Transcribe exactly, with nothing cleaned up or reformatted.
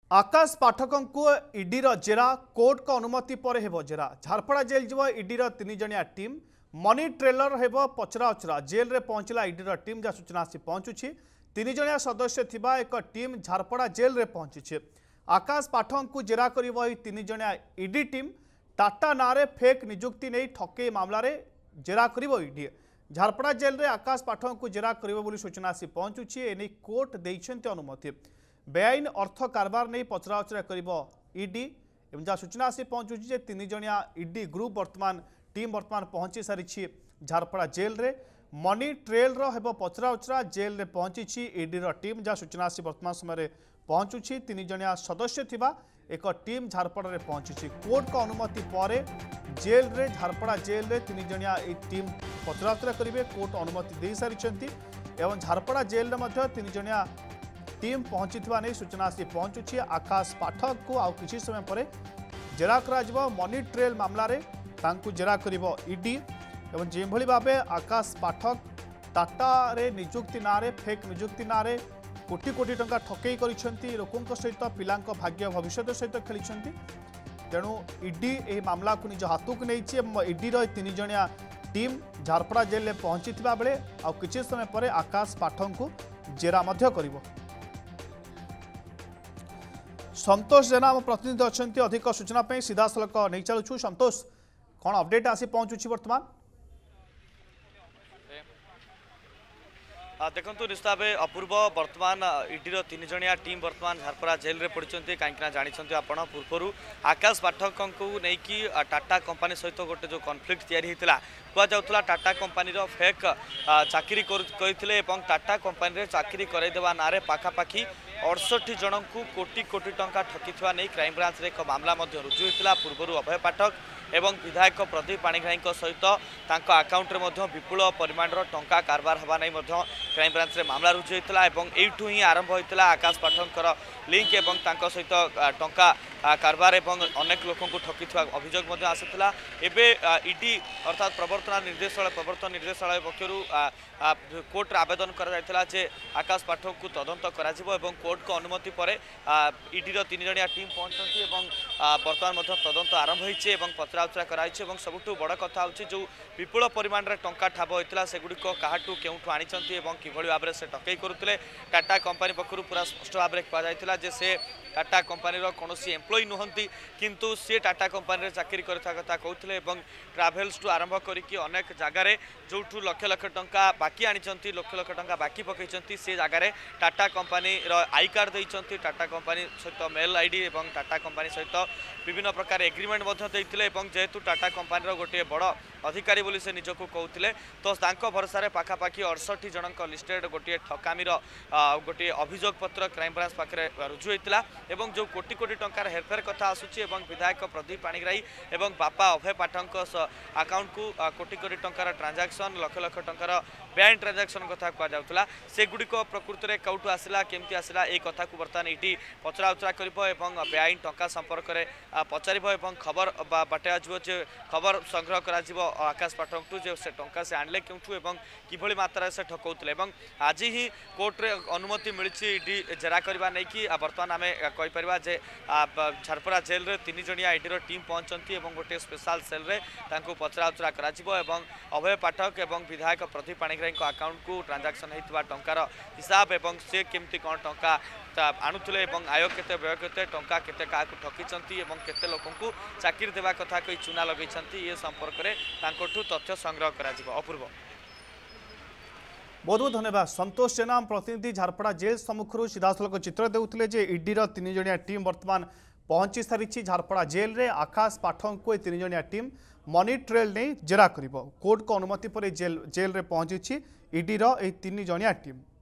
आकाश पाठकों को ईडी जेरा कोर्ट को अनुमति पर हेबो जेरा झारपड़ा जेल जीव ईडी तीन जणिया टीम मनी ट्रेलर हेबो पचरा उचरा जेल रे पहुंचला ईडी टीम जहाँ सूचना आसी पहुंचुछि तीन जणिया सदस्य थिबा एक टीम झारपड़ा जेल रे पहुंची आकाश पाठक को जेरा करिवो ई तीन जणिया ईडी टीम टाटा नारे फेक नियुक्ति नहीं ठके मामला रे जेरा करिवो ईडी झारपड़ा जेल रे आकाश पाठक को जेरा करिवो बोली सूचना आसी पहुंचुछि एने कोर्ट दैछन्ते अनुमति बेआईन अर्थ कारबार नहीं पचराउचरा करिवो ईडी एवं जहाँ सूचना आसी पहुंचुछि तीन जणिया ईडी ग्रुप वर्तमान टीम वर्तमान पहुंची सारी झारपड़ा जेल रे मनी ट्रेल रो पचराउचरा जेल रे पहुंची ईडी टीम जहाँ सूचना आसी वर्तमान समय पहुंचुछि तीन जणिया सदस्य थिबा एक टीम झारपड़ा रे पहुंची कोर्ट को अनुमति पर जेल रे झारपड़ा जेल रे तीन जणिया टीम पचराउचरा करिवे कोर्ट अनुमति दे सारी एवं झारपड़ा जेल रे मध्य तीन जणिया टीम पहुंची नहीं सूचना आसी पहुंचुछि आकाश पाठक को आउ किछि समय पर जेरा करा मनी ट्रेल मामला रे तांकु जेरा करिवो ईडी एवं जे भली भाबे आकाश पाठक टाटा रे नियुक्ति नारे फेक नियुक्ति नारे कोटी कोटी टंका ठकई करिसेंती लोकंक सहित पिलांक भाग्य भविष्य सहित खेलिसेंती तेणु ईडी ए मामला को निज हाथक नहीं ईडी रो तीन जणिया टीम झारपड़ा जेल में पहुंची बेले आउ किछि समय पर आकाश पाठक को जेरा मध्य करिवो। संतोष जेना आम प्रतिनिधि अच्छा अधिक सूचना सीधा सलख नहीं चलुँ संतोष कौन अपडेट आसी पहुँचुछि वर्तमान देखो निश्चित भाव अपूर्व वर्तमान ईडी तीन जणिया टीम वर्तमान झारपड़ा जेल रे पड़ते कहीं जानते आपड़ पूर्वर आकाश पाठक को लेकिन टाटा कंपनी सहित गोटे जो कन्फ्लिक्ट तैयारी होता कहला टाटा कंपनी फेक चाकरी करते टाटा कंपनी चाकरी करदेवा ना पाखापाखि अड़सठ जन को कोटी कोटी टंका ठकी नहीं क्राइम ब्रांच रे एक मामला रुजु होता पूर्वर अभय पाठक एवं विधायक प्रदीप पाणिग्राही सहित आकाउंट रे विपुल परिमाण टंका कारबार हवा नहीं क्राइम ब्रांच रे मामला रुजु होता एठू ही आरंभ होता आकाश पाठक लिंक एवं सहित टंका कारबार एवं अनेक लोक ठकी अभियोग आसाला एवं ईडी अर्थात प्रवर्तन निर्देशालय प्रवर्तन निर्देशालय पक्षर कोर्ट आवेदन करा जे आकाश पाठक को तदंत करा कोर्ट को अनुमति पर ईडी तीन जणिया टीम पहुंचती बर्तमान तदंत आरंभ होती पचराउचरा कराई सबुठ बड़ कथा हूँ जो विपुल परिमाण में टंका ठाब होता से गुड़िक क्या केउठू आनी कि भाव में से ठकई करुले टाटा कंपनी पक्षर पूरा स्पष्ट भाव में कहुला जे से टाटा कंपनी कौन एम्प्लॉय नुहंती किंतु सी टाटा कंपनी चाकरी करता कथा कहते ट्राभेल्स टू आरंभ करके अनेक जगार जो लक्ष लक्ष टंका बाकी आनी लक्ष लक्ष टंका बाकी पकई से जगार टाटा कंपनी आई कार्ड देते टाटा कंपनी सहित मेल आईडी और टाटा कंपनी सहित विभिन्न प्रकार एग्रीमेंट जेहेतु टाटा कंपनी गोटे बड़ अधिकारी बोली से निजक कहते तो भरोसा पाखापाखि अड़सठ जन लिस्टेड गोटे ठकामीर गोटे अभियोग पत्र क्राइम ब्रांच पाखे रुजु होता एवं जो कोटी कोटी टंकार हेरफेर कथा आसूची विधायक प्रदीप पाणिग्राही एवं बापा अभय पाठक अकाउंट को कोटी कोटी टंकार ट्रांजाक्शन लक्ष लक्ष टंकार बेआईन ट्रांजाक्शन कथा कहला से गुड़िक प्रकृत में कौटू आसला केमती आसला ये कथा को बर्तमान ये पचराउचरा कर बेआईन टंका संपर्क में पचार खबर बाटे जे खबर संग्रह कर आकाश पाठक टू जे से टंका से आणले क्योंठू एवं किभली मात्रा से ठकौले आज ही कोर्ट रे अनुमति मिली ईडी जेरा करवा नहीं कि बर्तमान आम कहीपर जे झारपड़ा जेल रे तीन जणिया ईडी टीम पहुंचती गोटे स्पेशल सेल रे तांको पचराउचरा करा एवं अभय पाठक एवं विधायक प्रदीप पाणिग्राही अकाउंट को ट्रांजाक्शन होता टंकार हिसाब एवं से केमती कौन टंका आणुले आय केते व्यय केते टंका केते क्या ठकी केते लोक चाकरी देवा कथा कही चुना लगे ये संपर्क में तथ्य संग्रह करा अपूर्व। बहुत बहुत धन्यवाद संतोष जेना प्रतिनिधि झारपड़ा जेल सम्मुख सीधासलख चित्र देउथिले जे ईडी तीन जणिया टीम वर्तमान पहुंची सारी झारपड़ा जेल रे आकाश पाठक को तीन जणिया टीम मनी ट्रेल नहीं जेरा करिवो कोर्ट को अनुमति पर जेल जेल रे पहुंची ईडी तीन जणिया टीम।